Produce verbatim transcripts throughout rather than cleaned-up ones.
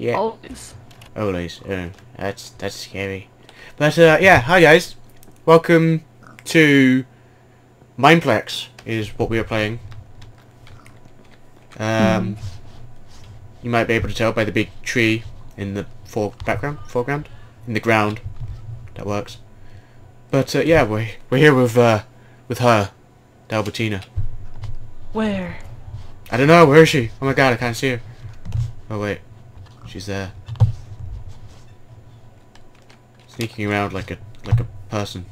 Yeah. Always. Always. Oh, that's that's scary. But uh, yeah, hi guys. Welcome to Mineplex is what we are playing. Um, mm. You might be able to tell by the big tree in the fore background, foreground, in the ground. That works. But uh, yeah, we're we're here with uh, with her, Delbertina. Where? I don't know. Where is she? Oh my god, I can't see her. Oh wait, she's there, sneaking around like a like a person.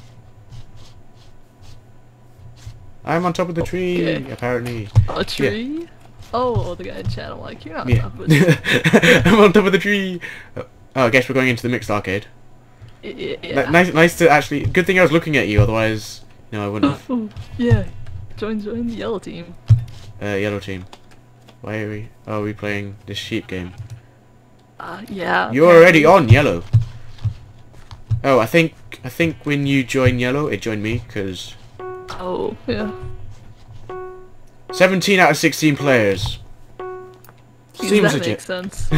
I'm on top of the tree, Okay. apparently. A tree? Yeah. Oh, the guy in chat. I'm like, you're not yeah. on top of it. I'm on top of the tree. Oh, I guess we're going into the mixed arcade. Yeah. N nice, nice to actually. Good thing I was looking at you, otherwise, no, I wouldn't have. Oh, yeah. Join, join the yellow team. Uh, yellow team. Why are we? Oh, are we playing this sheep game? Uh, yeah. You're already on yellow. Oh, I think I think when you join yellow, it joined me because. Oh, yeah. seventeen out of sixteen players. Seems that legit. makes sense.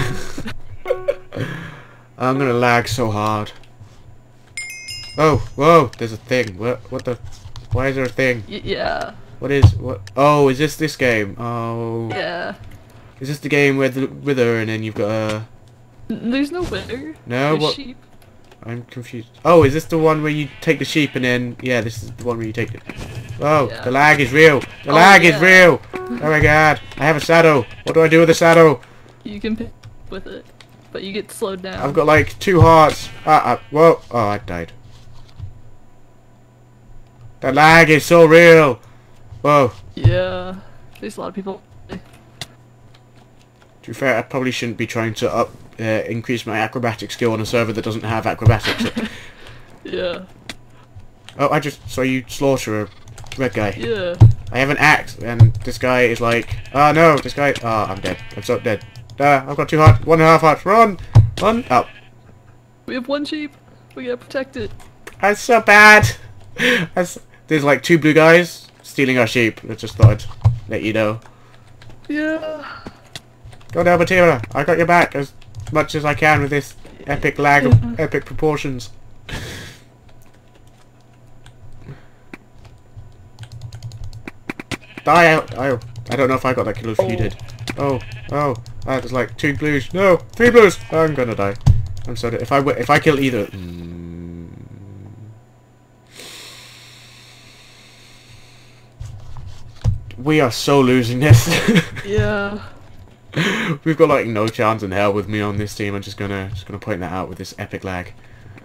I'm gonna lag so hard. Oh, whoa! There's a thing. What? What the? Why is there a thing? Y yeah. What is? What? Oh, is this this game? Oh. Yeah. Is this the game where the wither and then you've got a? There's no wither. No. There's What? sheep. I'm confused. Oh, is this the one where you take the sheep and then? Yeah, this is the one where you take it. Oh, Yeah. the lag is real. The Oh, lag yeah. is real. Oh my god! I have a saddle. What do I do with the saddle? You can pick with it, but you get slowed down. I've got like two hearts. Ah, ah, whoa! Oh, I died. The lag is so real. Whoa. Yeah. There's a lot of people. To be fair, I probably shouldn't be trying to up uh, increase my acrobatic skill on a server that doesn't have acrobatics. Yeah. Oh, I just saw you slaughter a red guy. Yeah. I have an axe, and this guy is like, oh no, this guy. Oh, I'm dead. I'm so dead. Uh, I've got two hearts, one and a half hearts. Run, run. Oh, We have one sheep. We gotta protect it. that's so bad. That's, there's like two blue guys stealing our sheep. I just thought I'd let you know. Yeah. Go down, Delbertina. I got your back as much as I can with this epic lag of epic proportions. Die out! I, I don't know if I got that kill if Oh. you did. Oh, oh, uh, there's like two blues. No, three blues. I'm gonna die. I'm so dead. If I w if I kill either. Mm, we are so losing this. Yeah. We've got like no chance in hell with me on this team. I'm just gonna just gonna point that out with this epic lag.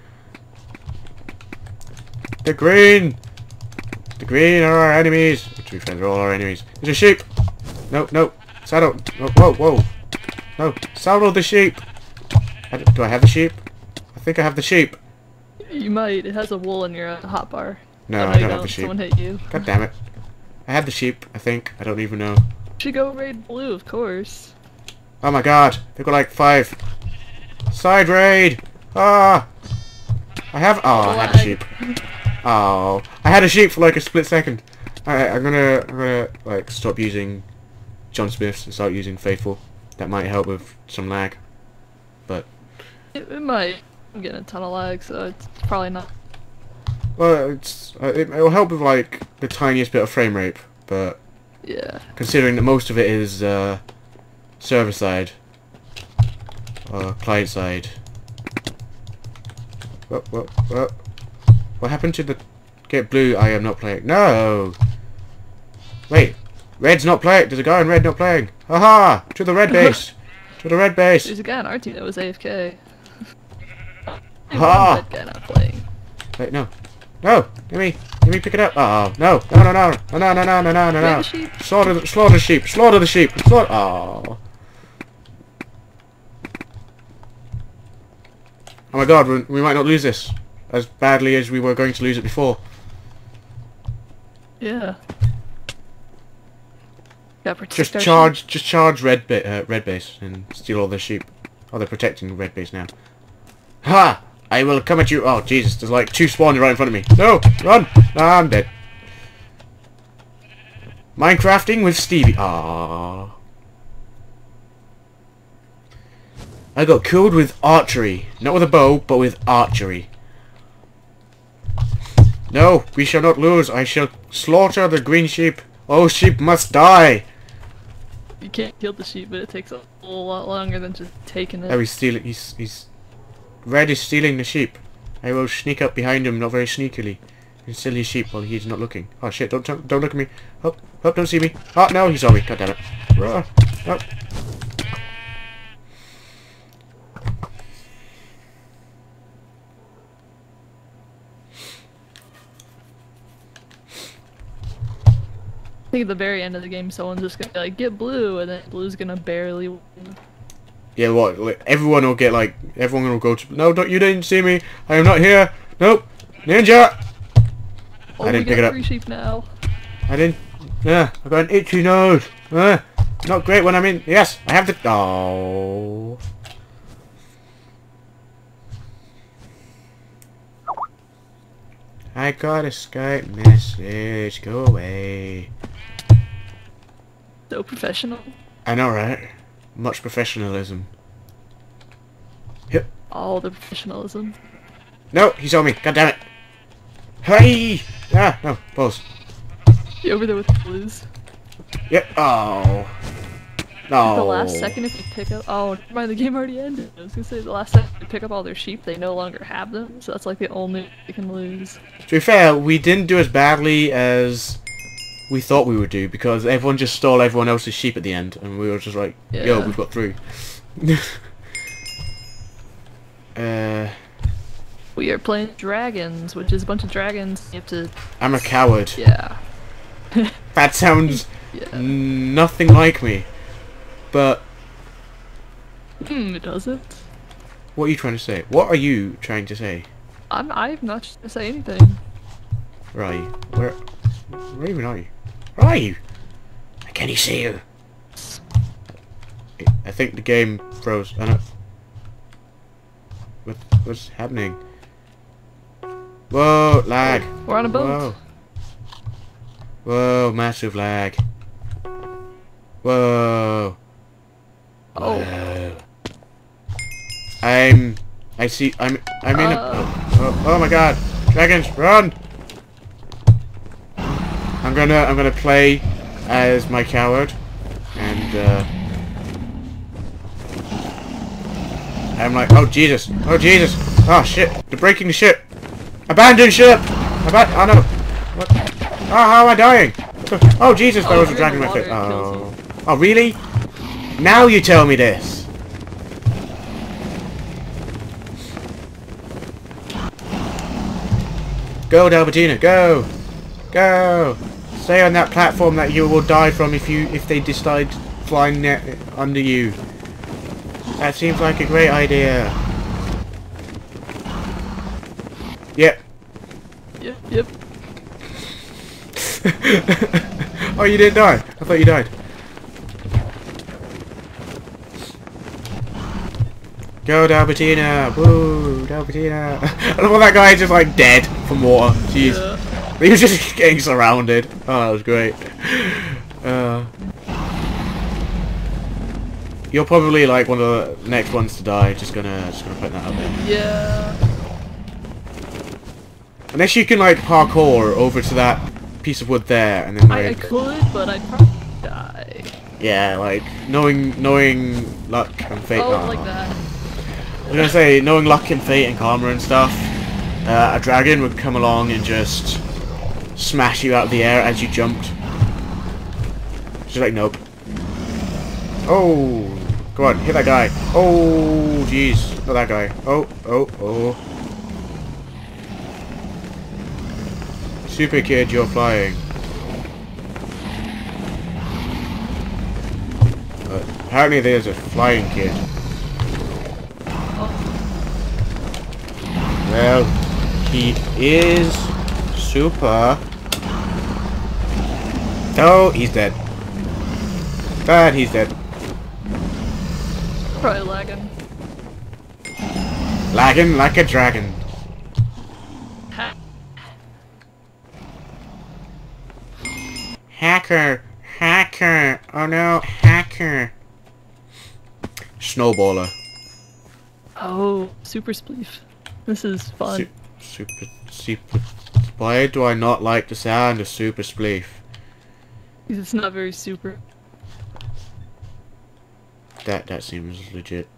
The green, the green are our enemies. To be fair, they're all our enemies. There's a sheep. No, no, saddle. No, whoa, whoa. No, saddle the sheep. I, do I have the sheep? I think I have the sheep. You might. It has a wool in your uh, hotbar. No, Oh, I you don't have the sheep. Someone hit you. God damn it. I had the sheep. I think. I don't even know. Should go raid blue, of course. Oh my god, they've got like five. Side raid! Ah! I have. Oh, I had a sheep. Oh, I had a sheep for like a split second. Alright, I'm gonna, I'm gonna like stop using John Smiths and start using Faithful. That might help with some lag, but It, it might. I'm getting a ton of lag, so it's probably not. well, it's uh, it, it'll help with like the tiniest bit of frame rate, but Yeah. considering that most of it is uh, server side or client side. What, what, what? What happened to the get blue? I am not playing. No. Wait, red's not playing. There's a guy in red not playing. Haha! To the red base. To the red base. There's a guy on our team that was A F K. Ha! That guy not playing. Wait, no, no. Give me, give me, pick it up. Oh no, no, no, no, no, no, no, no, no, no, no, no. Slaughter, the, slaughter the sheep. Slaughter the sheep. Slaughter. Oh. Oh my god, we, we might not lose this as badly as we were going to lose it before. Yeah. Gotta protect Just our charge, sheep. just charge red ba uh, red base and steal all the sheep. Oh, they're protecting red base now. Ha! I will come at you. Oh Jesus, there's like two spawning right in front of me. No, run! Ah, I'm dead. Minecrafting with Stevie. Ah. I got killed with archery. Not with a bow, but with archery. No, we shall not lose. I shall slaughter the green sheep. All sheep must die. You can't kill the sheep, but it takes a whole lot longer than just taking it. Oh, he's stealing. He's he's. Red is stealing the sheep. I will sneak up behind him, not very sneakily, and steal his sheep while he's not looking. Oh shit! Don't don't look at me. Oh, oh, don't see me. Oh no, he saw me. God damn it. Oh, oh. I think at the very end of the game, someone's just gonna be like, get blue, and then blue's gonna barely win. Yeah, what? Like, everyone will get like, everyone will go to. No, don't you didn't see me. I am not here. Nope. Ninja. Oh, I didn't we pick it got up. three sheep now. I didn't. Yeah, I got an itchy nose. Uh, not great when I'm in. Yes, I have the. Oh. I got a Skype message. Go away. So professional. I know, right? Much professionalism. Yep. All the professionalism. No, he saw me. God damn it. Hey! Ah, no, pause. You over there with the blues? Yep. Oh. No. The last second if you pick up. Oh, never mind, the game already ended. I was gonna say the last second you pick up all their sheep, they no longer have them, so that's like the only way they can lose. To be fair, we didn't do as badly as we thought we would do because everyone just stole everyone else's sheep at the end, and we were just like, Yeah. "Yo, we've got through." uh, We are playing dragons, which is a bunch of dragons. You have to. I'm a coward. Yeah. That sounds Yeah. nothing like me. But Hmm, it doesn't. what are you trying to say? What are you trying to say? I'm. I'm not trying to say anything. Where are you? Where? Where even are you? Where are you? I can't even see you. I think the game froze. I know. What? What's happening? Whoa! Lag. We're on a boat. Whoa. Whoa! Massive lag. Whoa. Oh. Whoa. I'm. I see. I'm. I'm in a. Uh. Oh, oh, oh my God! Dragons, run! I'm gonna. I'm gonna play as my coward, and uh, I'm like, oh Jesus! Oh Jesus! Oh shit! They're breaking the ship! Abandon ship! Aban oh no! What? Oh, how am I dying? Oh Jesus! There Oh, was a you're dragon in in my the face. water, it Oh. kills Oh really? Now you tell me this. Go, Delbertina, go! Go! Stay on that platform that you will die from if you if they decide flying net under you. That seems like a great idea. Yep. Yep. Yep. Oh, you didn't die. I thought you died. Go, Delbertina! Woo, Delbertina! I love how that guy is just like dead from water. Jeez. Yeah. He was just getting surrounded. Oh, that was great. Uh, you're probably like one of the next ones to die. Just gonna, just gonna put that out there. Yeah. Unless you can like parkour over to that piece of wood there, and then I, I like, could, but I'd probably die. yeah, like knowing, knowing luck and fate. Oh, oh. like that. I was gonna say, knowing luck and fate and karma and stuff, uh, a dragon would come along and just smash you out of the air as you jumped. She's like, nope. Oh, come on, hit that guy. Oh, jeez, not that guy. Oh, oh, oh. Super kid, you're flying. Uh, apparently there's a flying kid. Well, he is super. Oh, he's dead. Bad, he's dead. Probably lagging. Lagging like a dragon. Ha Hacker! Hacker! Oh no, hacker! Snowballer. Oh, super spleef. This is fun. Su super, super. Why do I not like the sound of super spleef? Because it's not very super. That that seems legit.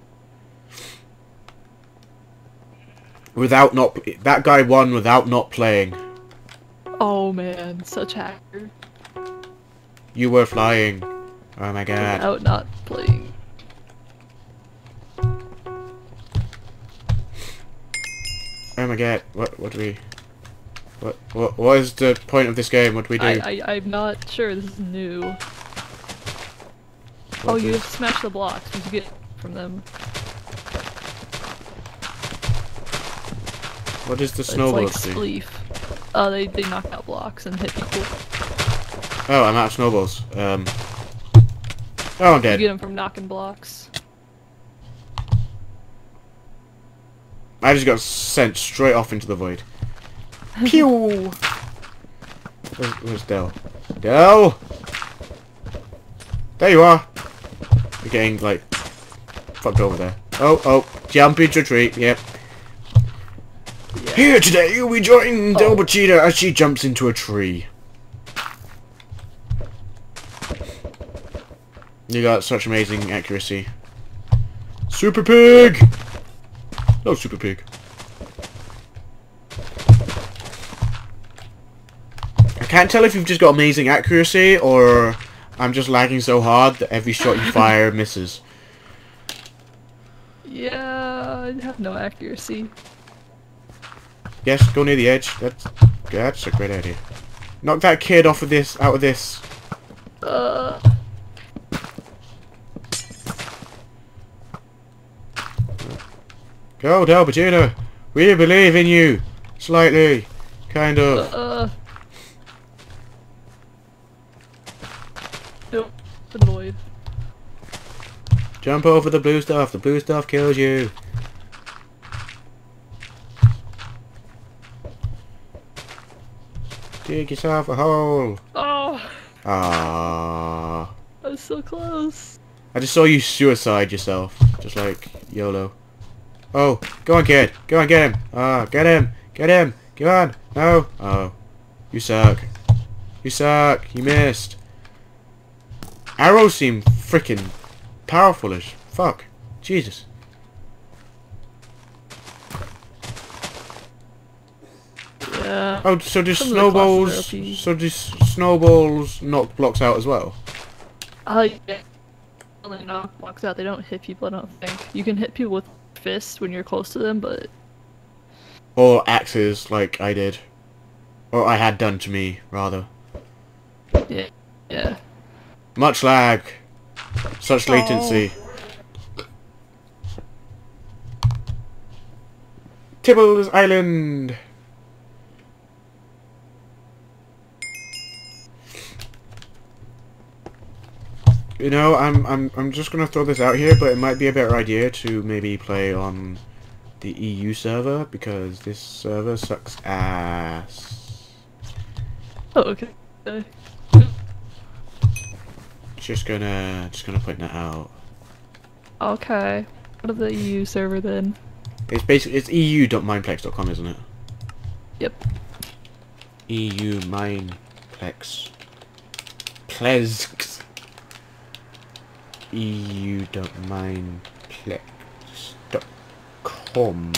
Without not, that guy won without not playing. Oh man, such hacker. You were flying. Oh my god. Without not playing. Oh my god. What what do we? What what what is the point of this game? What do we do? I, I I'm not sure. This is new. What oh, you is- have to smash the blocks because you get from them. What does the It's snowball like do? spleef. Uh, they they knock out blocks and hit people. Oh, I'm out of snowballs. Um. Oh, I'm You dead. get them from knocking blocks. I just got sent straight off into the void. Pew! Where's, where's Del? Del! There you are! You're getting, like, fucked over there. Oh, oh, jump into a tree, yep. Yeah. Here today, we join Oh. Delbertina as she jumps into a tree. You got such amazing accuracy. Super Pig! No, Super Pig. I can't tell if you've just got amazing accuracy or I'm just lagging so hard that every shot you fire misses. Yeah, I have no accuracy. Yes, go near the edge. That's that's a great idea. Knock that kid off of this, out of this. Uh. Go, Delbertina. We believe in you. Slightly. Kind of. Uh. Nope. Annoyed. Jump over the blue stuff. The blue stuff kills you. Dig yourself a hole. Oh, Ah. I was so close. I just saw you suicide yourself. Just like YOLO. Oh, go on, kid. Go on, get him. Ah, get him. Get him. Go on. No. Oh. You suck. You suck. You missed. Arrows seem freaking powerful as fuck. Jesus. Yeah. Oh, so do Some of the snowballs... classes are O P. So do s- snowballs knock blocks out as well? Uh, yeah. Only knock blocks out. They don't hit people, I don't think. You can hit people with fists when you're close to them, but Or axes, like I did. Or I had done to me, rather. yeah. Yeah. Much lag. Such latency. Tibble's Island! You know, I'm I'm I'm just gonna throw this out here, but it might be a better idea to maybe play on the E U server because this server sucks ass. Oh, okay. Uh, Just gonna just gonna point that out. Okay. What of the E U server then? It's basically it's E U dot mineplex dot com, isn't it? Yep. E U mineplex. Plex. E U dot mineplex dot com.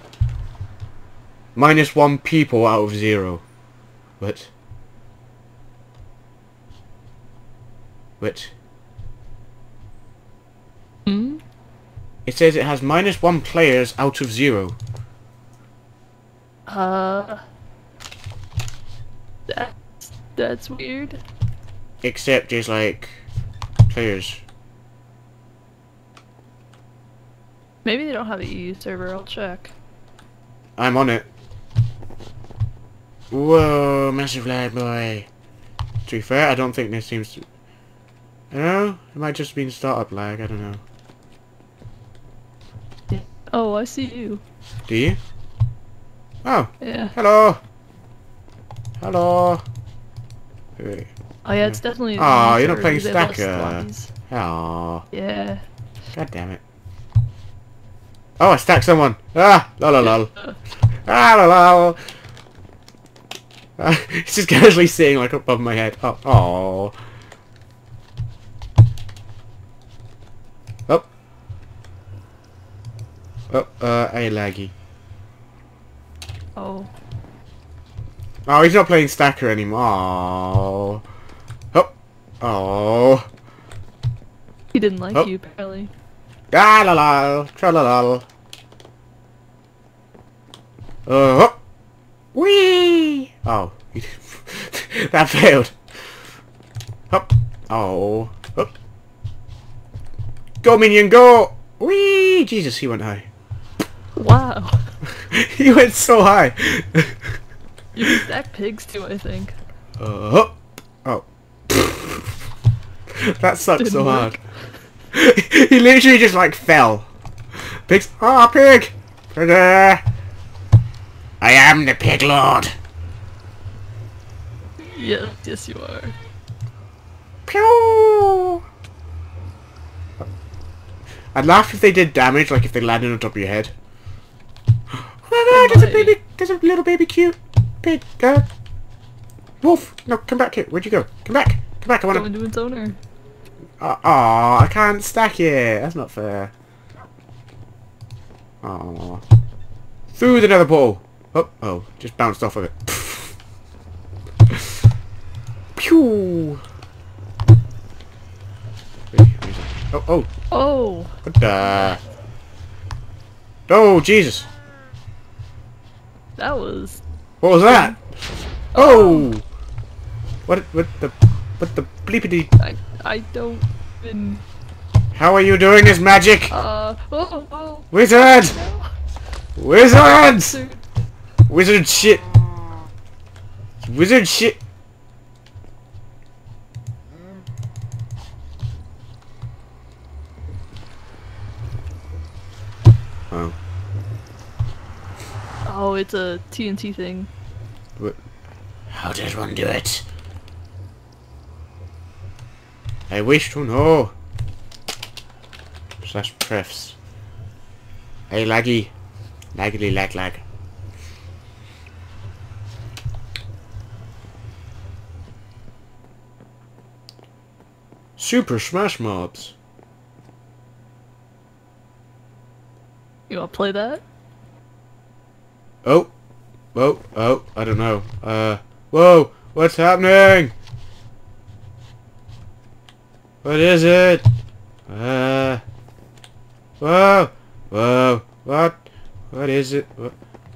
Minus one people out of zero. What? What? Hmm? It says it has minus one players out of zero. Uh. That's, that's weird. Except there's like players. Maybe they don't have an E U server, I'll check. I'm on it. Whoa, massive lag, boy. To be fair, I don't think this seems to... I don't know, it might just be startup lag, I don't know. Oh, I see you. Do you? Oh, Yeah. hello. Hello. Hey. Oh yeah, it's definitely. Aw, the you're not server, playing they have less Stacker. lobbies. Aw, Yeah. god damn it. Oh, I stacked someone. Ah, lol, lol, lol. Ah, lol, lol. Uh, it's just casually sitting like above my head. Oh, oh. Oh. Oh, uh, a laggy. Oh. Oh, he's not playing Stacker anymore. Oh. Oh. He didn't like Oh. you, apparently. Ah, la la, tra la la. Oh. Whee! Oh. That failed. Up. Oh. Up. Go, minion, go! Whee! Jesus, he went high. Wow. He went so high. You can stack pigs too, I think. Uh, oh. That sucks Didn't so work. hard. He literally just like fell. Pigs. Ah, oh, pig! Ta-da! I am the pig lord. Yes, yes you are. Pew! I'd laugh if they did damage, like if they landed on top of your head. Oh no, there's a baby, there's a little baby cute pig. Uh, wolf, no, come back here. Where'd you go? Come back, come back. I want Go to. into its owner. Oh, oh, I can't stack it. That's not fair. Oh, through the nether portal. Oh, oh, just bounced off of it. Pew! Oh, oh. Oh! What the? Oh, Jesus. That was... What was that? Oh! What, what the, what the bleepity? I, I don't even... How are you doing this magic? Uh, oh, oh. Wizard! No. Wizards! Dude. Wizard shit! Wizard shit! Oh. Oh, it's a T N T thing. What? How does one do it? I wish to know. Slash prefs. Hey laggy. Laggily lag lag. Super Smash Mobs. You wanna play that? Oh. Oh. Oh. I don't know. Uh. Whoa. What's happening? What is it? Uh. Whoa. Whoa. What? What is it? What?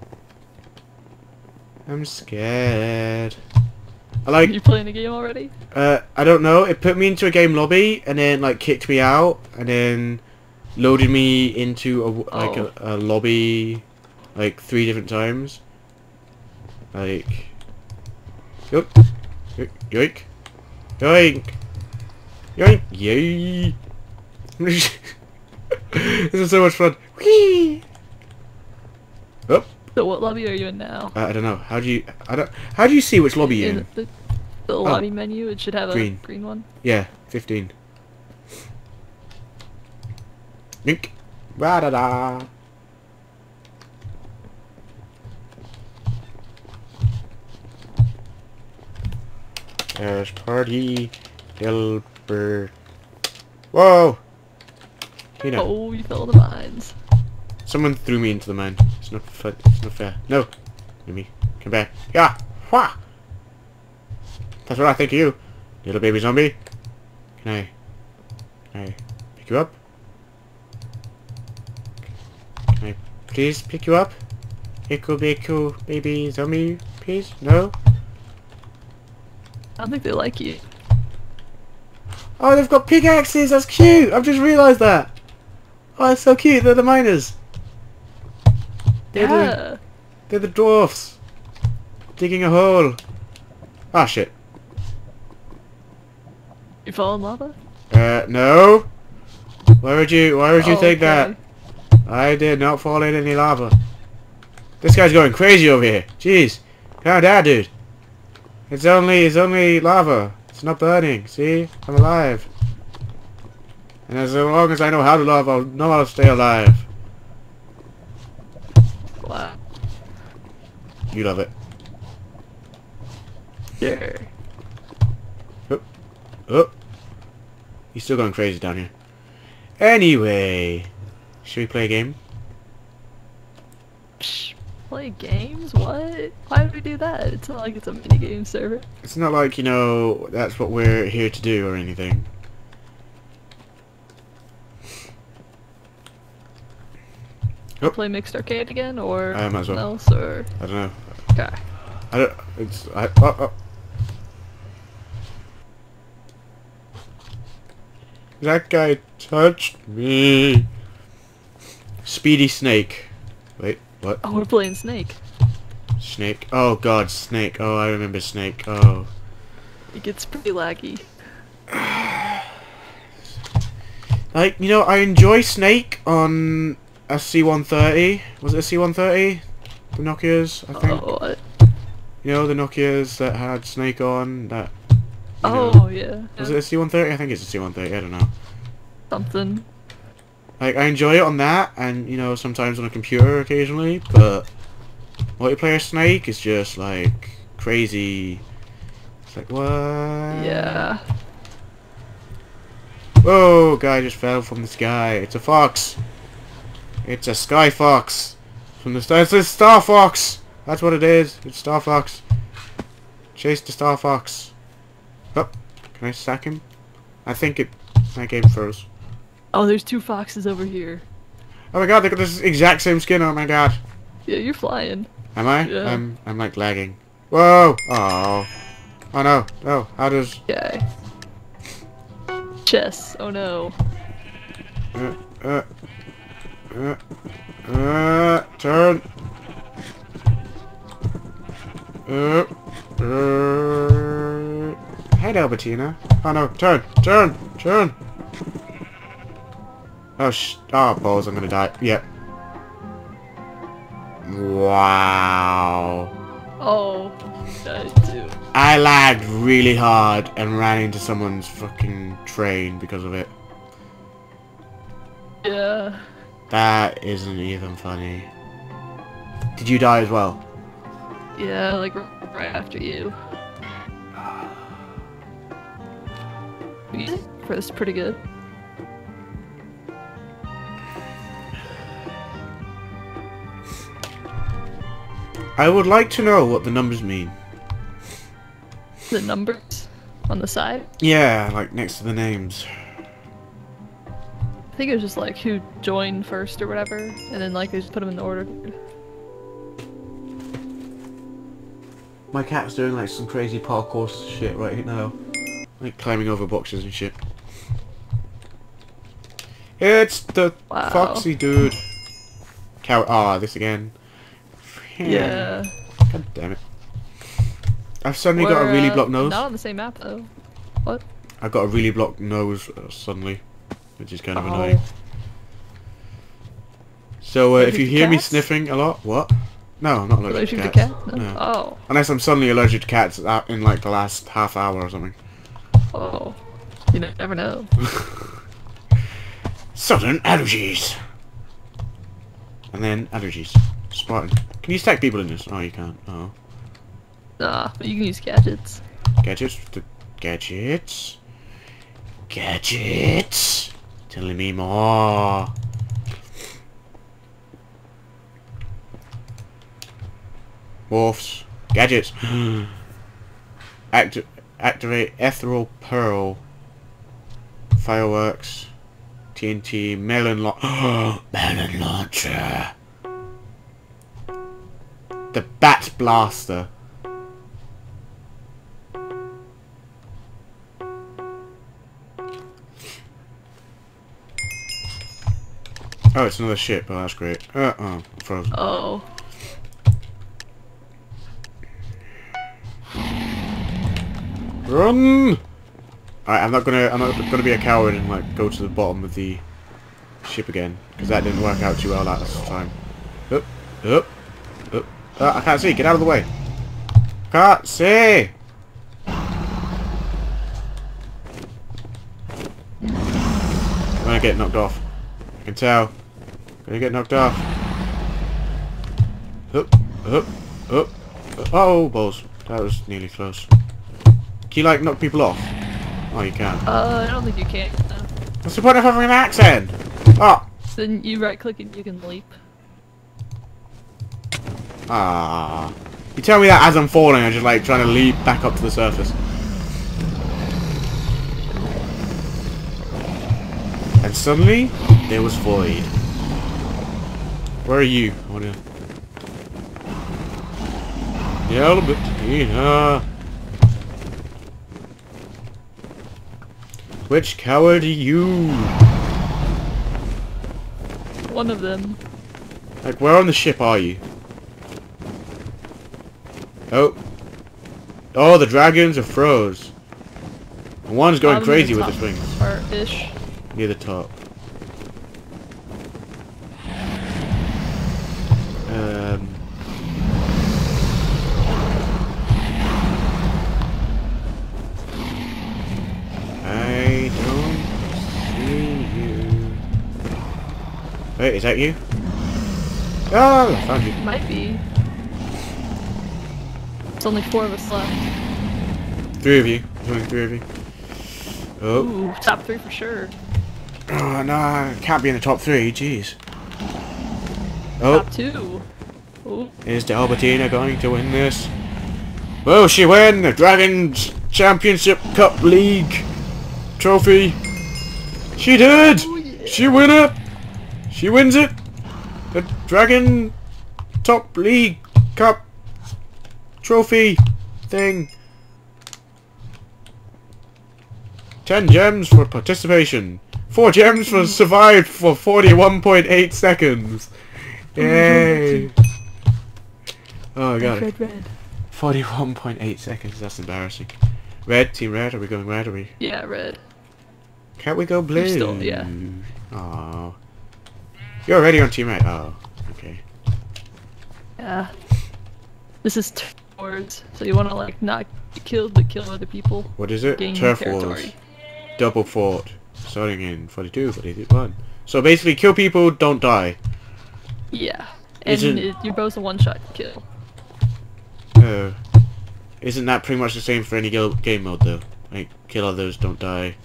I'm scared. I like. You playing the game already? Uh, I don't know. It put me into a game lobby and then like kicked me out and then loaded me into a like Oh. a, a lobby like three different times. Like, yoink, yoink, yoink, yoink, yay! This is so much fun. Whee! Oh, So what lobby are you in now? uh, I don't know. How do you? I don't. How do you see which lobby you're in? the, the lobby menu, it should have Green. a green one. Yeah, fifteen. Yoink. Ra da da. There's party, Delbert. Whoa! You know, Oh, you fell in the mines. someone threw me into the mine. It's not fair. It's not fair. No, let me come back. Yeah, wha. That's what I think of you, little baby zombie. Can I? Can I pick you up? Can I please pick you up? Ickle bickle baby zombie, please? No. I don't think they like you. Oh, they've got pickaxes. That's cute. I've just realised that. Oh, that's so cute. They're the miners. They're Yeah. the they're the dwarfs digging a hole. Ah, shit. You fell in lava? Uh, no. Why would you? Why would you Oh, think okay. that? I did not fall in any lava. This guy's going crazy over here. Jeez, calm down, dude. It's only, it's only lava. It's not burning. See, I'm alive. And as long as I know how to love, I'll know how to stay alive. You love it. Sure. Oh, oh. He's still going crazy down here. Anyway, should we play a game? Psh, play games? What? Why would we do that? It's not like it's a minigame server. It's not like, you know, that's what we're here to do or anything. Oh. Play mixed arcade again, or I might as well. else, or I don't know. okay. I don't. It's. I. Oh, oh. That guy touched me. Speedy Snake. Wait, what? Oh, we're playing Snake. Snake. Oh God, Snake. Oh, I remember Snake. Oh. It gets pretty laggy. Like, you know, I enjoy Snake on a C one thirty. Was it a C one thirty? The Nokias, I think. Oh, what? You know, the Nokias that had Snake on. That. You Oh, know. yeah. Was it a C one thirty? I think it's a C one thirty. I don't know. Something. Like, I enjoy it on that, and, you know, sometimes on a computer occasionally, but multiplayer Snake is just, like, crazy. It's like, what? Yeah. Whoa, guy just fell from the sky. It's a fox. It's a sky fox. From the star. It's a star fox. That's what it is. It's Star Fox. Chase the Star Fox. Oh, can I sack him? I think it. My game froze. Oh, there's two foxes over here. Oh my god, they got this exact same skin. Oh my god. Yeah, you're flying. Am I? Yeah. I'm. I'm like lagging. Whoa. Oh. Oh no. No. How does? Okay. Chess. Oh no. Uh. Uh. Uh. Uh. Turn. Uh. Uh. Hey, Delbertina. Oh no. Turn. Turn. Turn. Oh sh. Oh balls. I'm gonna die. Yep. Wow. Oh. That too. I lagged really hard and ran into someone's fucking train because of it. Yeah. That isn't even funny. Did you die as well? Yeah, like right after you. Music for this is pretty good. I would like to know what the numbers mean. The numbers on the side. Yeah, like next to the names. I think it was just like who joined first or whatever, and then like they just put them in the order. My cat's doing like some crazy parkour shit right now. Like climbing over boxes and shit. It's the Wow. foxy dude. Cow- ah, this again. Yeah. God damn it. I've suddenly got a We're, really uh, blocked nose. Not on the same map though. What? I've got a really blocked nose uh, suddenly, which is kind of Oh. annoying. So uh, if Allergic you to hear me cats? sniffing a lot, what? No, I'm not allergic, Allergic to to cats. cat? No. No. Oh. Unless I'm suddenly allergic to cats out in like the last half hour or something. Oh. You ne- never know. Sudden allergies. And then allergies. Spartan. Can you stack people in this? Oh, you can't. Oh. Nah, but you can use gadgets. Gadgets? The gadgets? Gadgets? Telling me more. Morphs. Gadgets. Acti activate ethereal pearl. Fireworks. T N T. Melon la- Melon launcher. The bat blaster. Oh, it's another ship. Oh, that's great. Uh, oh, I'm frozen. Oh. Run! Alright, I'm not gonna. I'm not gonna be a coward and like go to the bottom of the ship again because that didn't work out too well last time. Up, up, up. Uh, I can't see. Get out of the way. Can't see. I'm gonna get knocked off. I can tell. Gonna get knocked off. Up, up, up, Oh, balls. That was nearly close. Can you, like, knock people off? Oh, you can. Uh, I don't think you can. No. What's the point of having an axe then? Oh! Then you right click and you can leap. Ah. You tell me that as I'm falling, I'm just, like, trying to leap back up to the surface. And suddenly, there was void. Where are you? I wanna... Delbertina. Which coward are you? One of them. Like, where on the ship are you? Oh. Oh, the dragons are froze. And one's going I'm crazy in the with his wings. Or ish. Near the top. Um. I don't see you. Wait, is that you? Oh, I found you. Might be. It's only four of us left. Three of you. There's only three of you. Oh. Ooh, top three for sure. Oh, no, I can't be in the top three, jeez. Oh. Top two. Ooh. Is Delbertina going to win this? Will she win the Dragons Championship Cup League trophy? She did! Oh, yeah. She win it! She wins it! The Dragon Top League Cup trophy thing. Ten gems for participation. Four gems for survived for forty-one point eight seconds. Yay! Oh god. Red, red. forty-one point eight seconds, that's embarrassing. Red, team red, are we going red? Are we? Yeah, red. Can't we go blue? You're still, yeah. Oh. You're already on team red. Oh, okay. Yeah. This is turf wars, so you want to like not get killed but kill other people. What is it? Gain Turf territory. wars. Double fort. Starting in forty-two, forty-one. So basically, kill people, don't die. Yeah. And Isn't- it, you're both a one-shot kill. Uh, isn't that pretty much the same for any go game mode though? Like, kill others, don't die.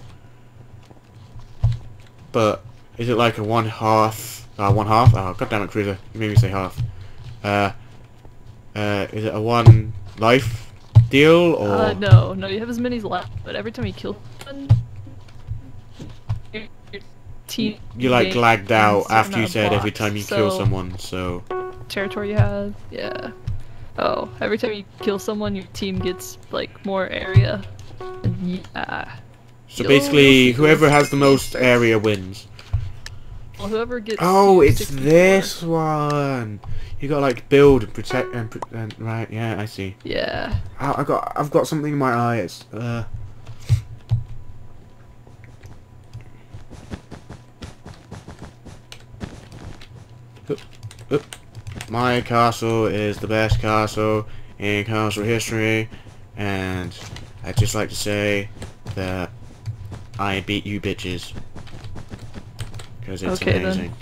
But is it like a one half? Uh, one half? Oh, goddammit, Cruiser! You made me say half. Uh, uh, is it a one life deal or? Uh, no, no, you have as many as left, but every time you kill someone, your, your team You like gains lagged out a after you amount of said every blocks, time you so kill someone. So territory you have, yeah. Oh, every time you kill someone, your team gets like more area. And yeah. so You'll- basically, you'll see whoever this. has the most area wins. Well, whoever gets. Oh, to it's sixty-four. this one. You got like build and protect and, pr- and right. Yeah, I see. Yeah. I, I got I've got something in my eye. It's uh. Oop, oop. My castle is the best castle in castle history, and I'd just like to say that I beat you bitches because it's Okay, then. amazing.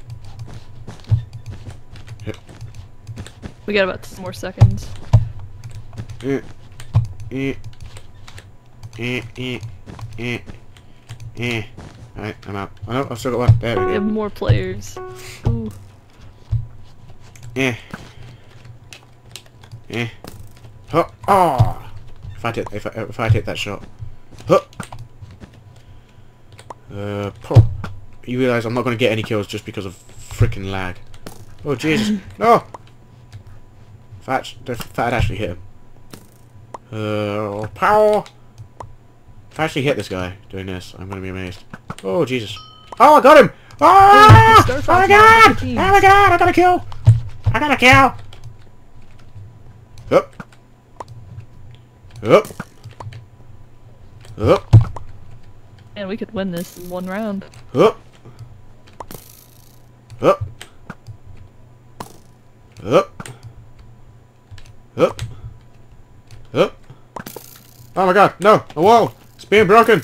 We got about ten more seconds. Eh, eh, eh, eh, eh, eh. Alright, I'm out. Oh no, I've still got one. There we We have go. more players. Ooh. Eh. Eh. Huh. Oh! If I hit, if I, if I hit that shot. Huh. Uh, po. You realise I'm not going to get any kills just because of freaking lag. Oh Jesus! No! If I, act- if I'd actually hit him. Uh, power! If I actually hit this guy doing this, I'm going to be amazed. Oh Jesus! Oh, I got him! Oh! Star Oh Fox my is God! on Oh the team. my God! I got a kill! I got a kill! Up. Up. Up. And we could win this in one round. Up. Up. Up. Up. Up. Oh my God! No! A wall! It's being broken!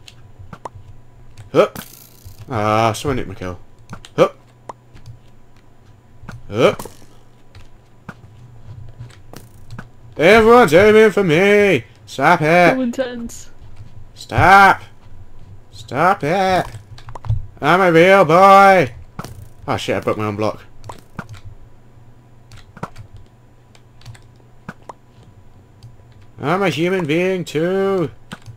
Up. Ah, someone hit my kill. Up. Up. Everyone's aiming for me. Stop it. So intense. Stop. Stop it. I'm a real boy. Oh shit, I broke my own block. I'm a human being too.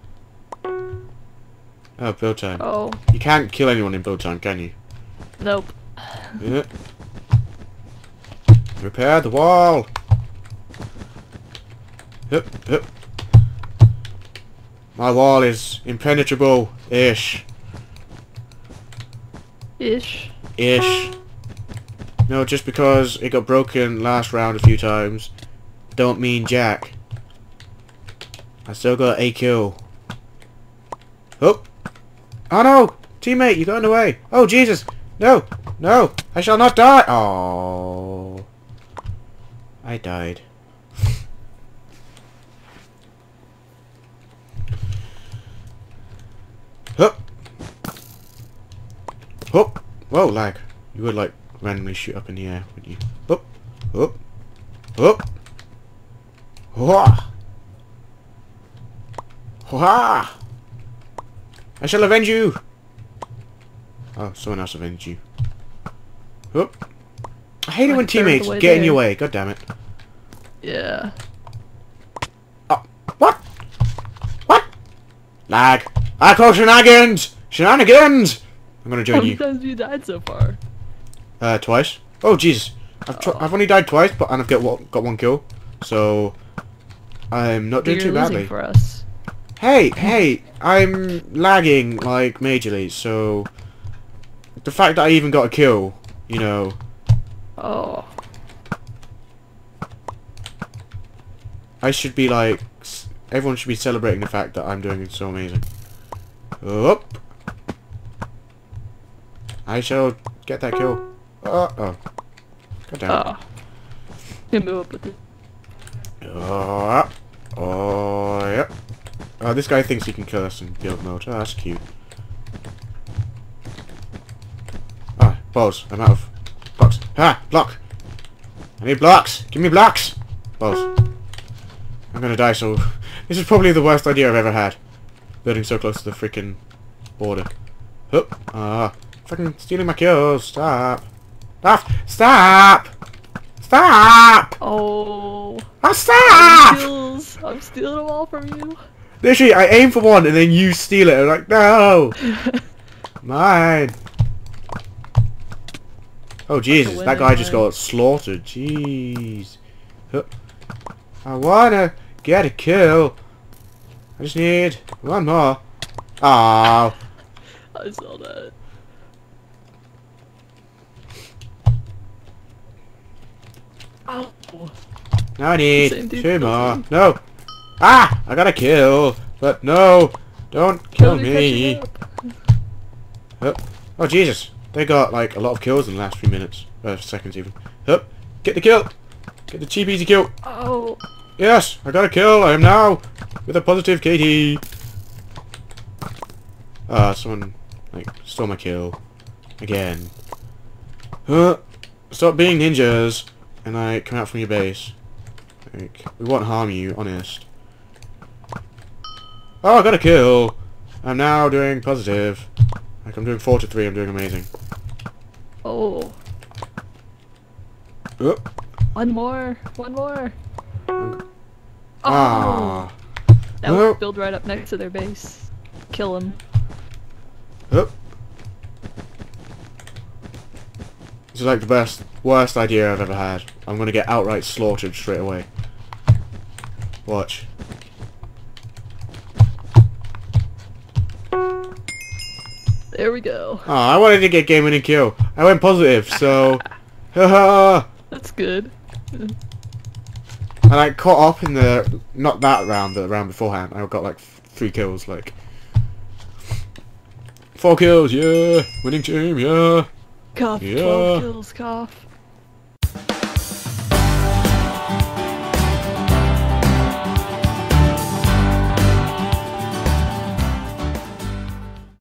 Oh, build time. Oh. You can't kill anyone in build time, can you? Nope. Yeah. Repair the wall. Hup, hup. My wall is impenetrable-ish. Ish. Ish. No, just because it got broken last round a few times, don't mean jack. I still got a kill. Oh! Oh no! Teammate, you got in the way! Oh Jesus! No! No! I shall not die! Oh, I died. Hup! Hup! Whoa, lag. You would like randomly shoot up in the air, wouldn't you? Hup! Hup! Hup! Hua! Hua! I shall avenge you! Oh, someone else avenged you. Hup! I hate it when teammates get in your way, god damn it. Yeah. Oh, what? What? Lag. I call shenanigans! Shenanigans! I'm gonna join How many you. times have you died so far? Uh, twice. Oh, Jesus. I've, tr Oh. I've only died twice, but and I've got one, got one kill. So, I'm not doing You're too losing badly. for us. Hey, hey, I'm lagging, like, majorly, so... The fact that I even got a kill, you know... Oh. I should be, like... s everyone should be celebrating the fact that I'm doing so amazing. Up! I shall get that kill. Uh oh. God damn it. Oh. You move up with it. Oh, oh, yep. Oh, this guy thinks he can kill us in build mode. Oh, that's cute. Ah, balls. I'm out of blocks. Ah, block. I need blocks. Give me blocks. Balls. I'm gonna die, so... This is probably the worst idea I've ever had. Building so close to the freaking border. Hup. Ah. Fucking stealing my kills. Stop. Stop. Stop. Stop. Oh. Ah, stop. Kills. I'm stealing them all from you. Literally, I aim for one and then you steal it. I'm like, no. Mine. Oh, Jesus. That guy just got slaughtered. Jeez. Hup. I wanna get a kill. I just need one more. Oh. I saw that. Ow. Now I need Same dude two killed more. me. No. Ah! I got a kill. But no. Don't kill Nobody me. catching Hup. up. Oh, Jesus. They got, like, a lot of kills in the last few minutes. Uh, seconds, even. Hup. Get the kill. Get the cheap, easy kill. Oh. Yes, I got a kill. I am now with a positive K D. Ah, someone, like, stole my kill. Again. Huh. Stop being ninjas. And, like, come out from your base. Like, we won't harm you, honest. Oh, I got a kill. I'm now doing positive. Like, I'm doing four to three. I'm doing amazing. Oh. Oh. One more. One more. Oh. Ah. That Oh. would build right up next to their base. Kill him. Oh. This is like the best, worst idea I've ever had. I'm gonna get outright slaughtered straight away. Watch. There we go. Oh, I wanted to get game winning kill. I went positive, so... Haha! That's good. And I caught up in the... Not that round, but the round beforehand. I got like three kills, like... Four kills, yeah! Winning team, yeah! Cough. Yeah. twelve kills, cough.